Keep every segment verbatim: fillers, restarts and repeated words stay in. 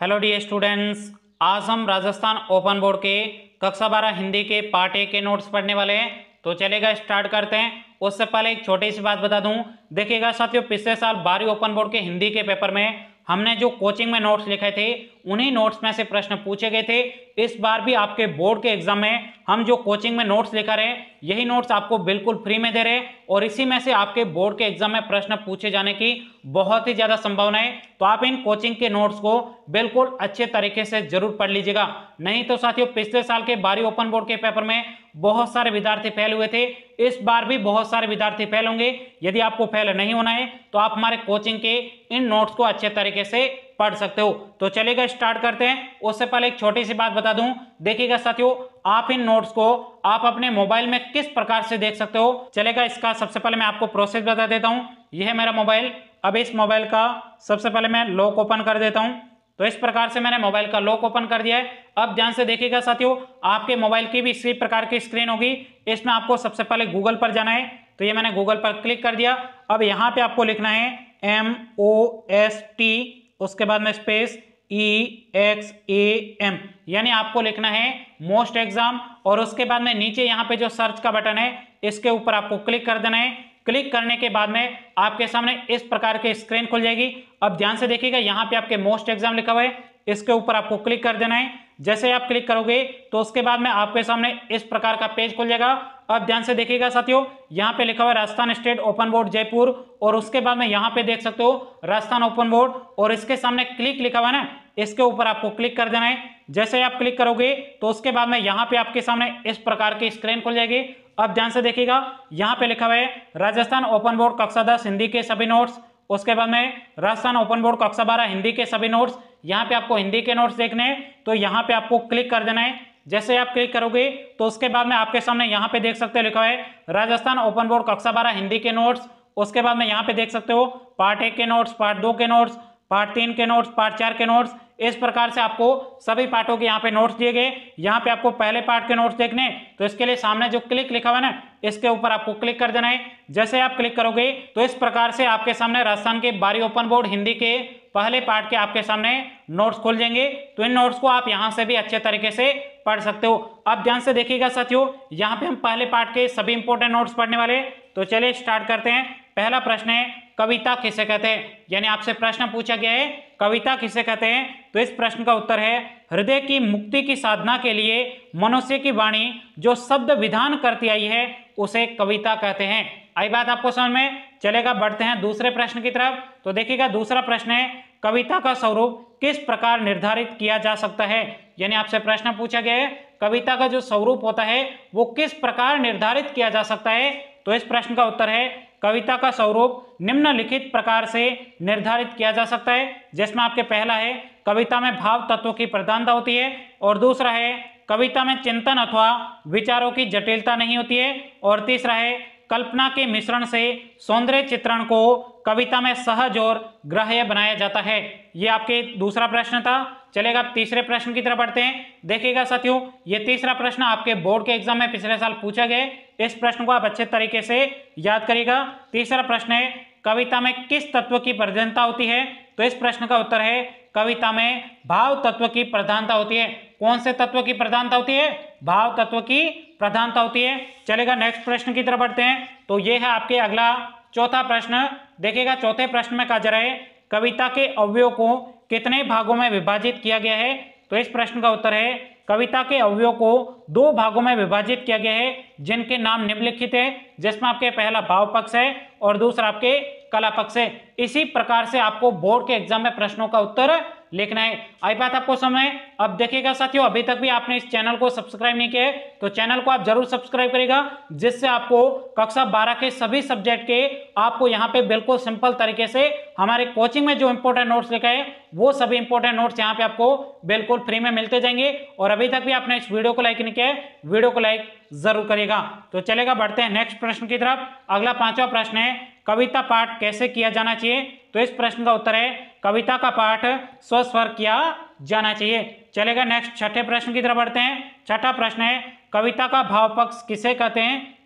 Hello dear students, आज हम Rajasthan open board के कक्षा बारह हिंदी के पार्ट ए के नोट्स पढ़ने वाले हैं। तो चलेगा स्टार्ट करते हैं। उससे पहले एक छोटी सी बात बता दूं, देखिएगा साथियों, पिछले साल बारहवीं ओपन बोर्ड के हिंदी के पेपर में हमने जो कोचिंग में नोट्स लिखे थे उन्हीं नोट्स में से प्रश्न पूछे गए थे। इस बार भी आपके बोर्ड के एग्जाम में हम जो कोचिंग में नोट्स लिखा रहे यही नोट्स आपको बिल्कुल फ्री में दे रहे हैं और इसी में से आपके बोर्ड के एग्जाम में प्रश्न पूछे जाने की बहुत ही ज्यादा संभावना है। तो आप इन कोचिंग के नोट्स को बिल्कुल अच्छे तरीके से जरूर पढ़ लीजिएगा। नहीं तो साथियों, पिछले साल के बारहवीं ओपन बोर्ड के पेपर में बहुत सारे विद्यार्थी फेल हुए थे, इस बार भी बहुत सारे विद्यार्थी फेल होंगे। यदि आपको फेल नहीं होना है तो आप हमारे कोचिंग के इन नोट्स को अच्छे तरीके से पढ़ सकते हो। तो चलिएगा स्टार्ट करते हैं। उससे पहले एक छोटी सी बात बता दूं, देखिएगा साथियों, आप इन नोट्स को आप अपने मोबाइल में किस प्रकार से देख सकते हो। चलेगा, इसका सबसे पहले मैं आपको प्रोसेस बता देता हूं। यह है मेरा मोबाइल। अब इस मोबाइल का सबसे पहले मैं लॉक ओपन कर देता हूं। तो इस प्रकार से मैंने मोबाइल का लॉक ओपन कर दिया है। अब ध्यान से देखिएगा साथियों, आपके मोबाइल की भी इसी प्रकार की स्क्रीन होगी। इसमें आपको सबसे पहले गूगल पर जाना है। तो ये मैंने गूगल पर क्लिक कर दिया। अब यहाँ पे आपको लिखना है एम ओ एस टी, उसके बाद में space E X A M, यानी आपको लिखना है मोस्ट एग्जाम। और उसके बाद में नीचे यहाँ पे जो सर्च का बटन है इसके ऊपर आपको क्लिक कर देना है। क्लिक करने के बाद में आपके सामने इस प्रकार की स्क्रीन खुल जाएगी। अब ध्यान से देखिएगा, यहाँ पे आपके मोस्ट एग्जाम लिखा हुआ है, इसके ऊपर आपको क्लिक कर देना है। जैसे आप क्लिक करोगे तो उसके बाद में आपके सामने इस प्रकार का पेज खुल जाएगा। अब ध्यान से देखिएगा साथियों, यहाँ पे लिखा हुआ है Rajasthan state open board Jaipur, और उसके बाद में यहाँ पे देख सकते हो राजस्थान ओपन बोर्ड, और इसके सामने क्लिक लिखा हुआ है ना, इसके ऊपर आपको क्लिक कर देना है। जैसे आप क्लिक करोगे तो उसके बाद में यहाँ पे आपके सामने इस प्रकार की स्क्रीन खुल जाएगी। अब ध्यान से देखिएगा, यहाँ पे लिखा हुआ है राजस्थान ओपन बोर्ड कक्षा दस हिंदी के सभी नोट्स, उसके बाद में राजस्थान ओपन बोर्ड कक्षा बारह हिंदी के सभी नोट्स। यहाँ पे आपको हिंदी के नोट्स देखने हैं तो यहाँ पे आपको क्लिक कर देना है। जैसे आप क्लिक करोगे तो उसके बाद में आपके सामने यहाँ पे देख सकते हो लिखा है राजस्थान ओपन बोर्ड कक्षा बारह हिंदी के नोट्स। उसके बाद में यहाँ पे देख सकते हो पार्ट एक के नोट्स, पार्ट दो के नोट्स, पार्ट तीन के नोट्स, पार्ट चार के नोट्स। इस प्रकार से आपको सभी पार्टों के यहाँ पे नोट्स दिए गए। यहाँ पे आपको पहले पार्ट के नोट्स देखने तो इसके लिए सामने जो क्लिक लिखा हुआ है ना, इसके ऊपर आपको क्लिक कर देना है। जैसे आप क्लिक करोगे तो इस प्रकार से आपके सामने राजस्थान के बारहवीं ओपन बोर्ड हिंदी के पहले पार्ट के आपके सामने नोट्स खुल जाएंगे। तो इन नोट्स को आप यहाँ से भी अच्छे तरीके से पढ़ सकते हो। अब ध्यान से देखिएगा साथियों, यहाँ पे हम पहले पार्ट के सभी इंपॉर्टेंट नोट्स पढ़ने वाले। तो चलिए स्टार्ट करते हैं। पहला प्रश्न है कविता किसे कहते हैं, यानी आपसे प्रश्न पूछा गया है कविता किसे कहते हैं। तो इस प्रश्न का उत्तर है हृदय की मुक्ति की साधना के लिए मनुष्य की वाणी जो शब्द विधान करती आई है उसे कविता कहते हैं। आई बात आपको समझ में? चलेगा, बढ़ते हैं दूसरे प्रश्न की तरफ। तो देखिएगा, दूसरा प्रश्न है कविता का स्वरूप किस प्रकार निर्धारित किया जा सकता है, यानी आपसे प्रश्न पूछा गया है कविता का जो स्वरूप होता है वो किस प्रकार निर्धारित किया जा सकता है। तो इस प्रश्न का उत्तर है कविता का स्वरूप निम्नलिखित प्रकार से निर्धारित किया जा सकता है, जिसमें आपके पहला है कविता में भाव तत्वों की प्रधानता होती है, और दूसरा है कविता में चिंतन अथवा विचारों की जटिलता नहीं होती है, और तीसरा है कल्पना के मिश्रण से सौंदर्य चित्रण को कविता में सहज और ग्राह्य बनाया जाता है। ये आपके दूसरा प्रश्न था। चलेगा, अब तीसरे प्रश्न की तरफ बढ़ते हैं। देखिएगा साथियों, ये तीसरा प्रश्न आपके बोर्ड के एग्जाम में पिछले साल पूछा गया। इस प्रश्न को आप अच्छे तरीके से याद करिएगा। तीसरा प्रश्न है कविता में किस तत्व की प्रधानता होती है। तो इस प्रश्न का उत्तर है कविता में भाव तत्व की प्रधानता होती है। कौन से तत्व की प्रधानता होती है? भाव तत्व की प्रधानता होती है। चलेगा, नेक्स्ट प्रश्न की तरफ बढ़ते हैं। तो ये है आपके अगला चौथा प्रश्न। देखिएगा, चौथे प्रश्न में कहा जा रहा है कविता के अवयव को कितने भागों में विभाजित किया गया है। तो इस प्रश्न का उत्तर है कविता के अवयव को दो भागों में विभाजित किया गया है, जिनके नाम निम्नलिखित है, जिसमें आपके पहला भाव पक्ष है और दूसरा आपके कला पक्ष है। इसी प्रकार से आपको बोर्ड के एग्जाम में प्रश्नों का उत्तर लिखना है। आई बात आपको समझ। अब देखिएगा साथियों, अभी तक भी आपने इस चैनल को सब्सक्राइब नहीं किया है तो चैनल को आप जरूर सब्सक्राइब करिएगा, जिससे आपको कक्षा बारह के सभी सब्जेक्ट के आपको यहाँ पे बिल्कुल सिंपल तरीके से हमारे कोचिंग में जो इंपॉर्टेंट नोट्स लिखा है वो सभी इंपॉर्टेंट नोट्स यहाँ पे आपको बिल्कुल फ्री में मिलते जाएंगे। और अभी तक भी आपने इस वीडियो को लाइक नहीं किया है, वीडियो को लाइक जरूर करिएगा। तो चलेगा, बढ़ते हैं नेक्स्ट प्रश्न की तरफ। अगला पांचवा प्रश्न है कविता पाठ कैसे किया जाना चाहिए। तो इस प्रश्न का उत्तर है कविता का पाठ स्वस्वर किया जाना चाहिए। चलेगा, नेक्स्ट छठे प्रश्न की तरफ बढ़ते हैं। छठा प्रश्न है कविता का भाव पक्ष किसे कहते हैं।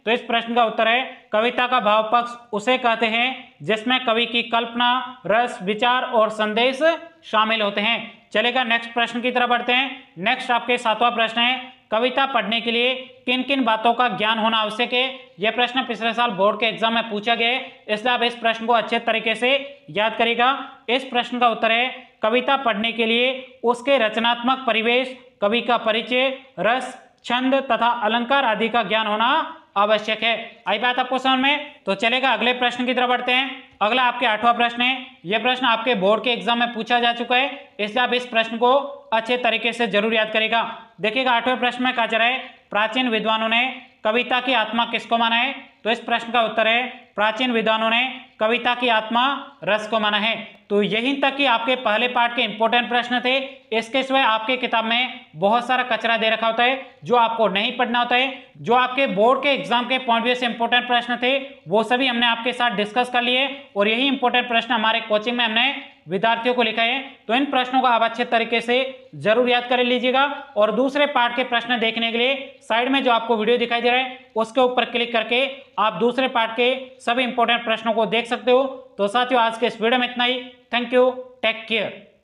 तो इस प्रश्न का उत्तर है कविता का भाव पक्ष उसे कहते हैं जिसमें कवि की कल्पना, रस, विचार और संदेश शामिल होते हैं। चलेगा नेक्स्ट प्रश्न की तरफ बढ़ते हैं। नेक्स्ट आपके सातवां प्रश्न है कविता पढ़ने के लिए किन किन बातों का ज्ञान होना आवश्यक है। यह प्रश्न पिछले साल बोर्ड के एग्जाम में पूछा गया है, इसलिए आप इस प्रश्न को अच्छे तरीके से याद करेगा। इस प्रश्न का उत्तर है कविता पढ़ने के लिए उसके रचनात्मक परिवेश, कवि का परिचय, रस, छंद तथा अलंकार आदि का ज्ञान होना आवश्यक है। आई बात आपको समझ में? तो चलेगा अगले प्रश्न की तरफ बढ़ते हैं। अगला आपके आठवां प्रश्न है। यह प्रश्न आपके बोर्ड के एग्जाम में पूछा जा चुका है, इसलिए आप इस प्रश्न को अच्छे तरीके से जरूर याद करेगा। देखिएगा आठवें प्रश्न में कहा जा रहा है प्राचीन विद्वानों ने कविता की आत्मा किसको माना है। तो इस प्रश्न का उत्तर है प्राचीन विद्वानों ने कविता की आत्मा रस को माना है। तो यहीं तक कि आपके पहले पार्ट के इंपॉर्टेंट प्रश्न थे। इसके सिवाय आपके किताब में बहुत सारा कचरा दे रखा होता है जो आपको नहीं पढ़ना होता है। जो आपके बोर्ड के एग्जाम के पॉइंट व्यू से इंपॉर्टेंट प्रश्न थे वो सभी हमने आपके साथ डिस्कस कर लिए और यही इंपॉर्टेंट प्रश्न हमारे कोचिंग में हमने विद्यार्थियों को लिखा है। तो इन प्रश्नों को आप अच्छे तरीके से जरूर याद कर लीजिएगा और दूसरे पार्ट के प्रश्न देखने के लिए साइड में जो आपको वीडियो दिखाई दे रहा है उसके ऊपर क्लिक करके आप दूसरे पार्ट के सभी इंपॉर्टेंट प्रश्नों को देख सकते हो। तो साथियों आज के इस वीडियो में इतना ही। Thank you, take care.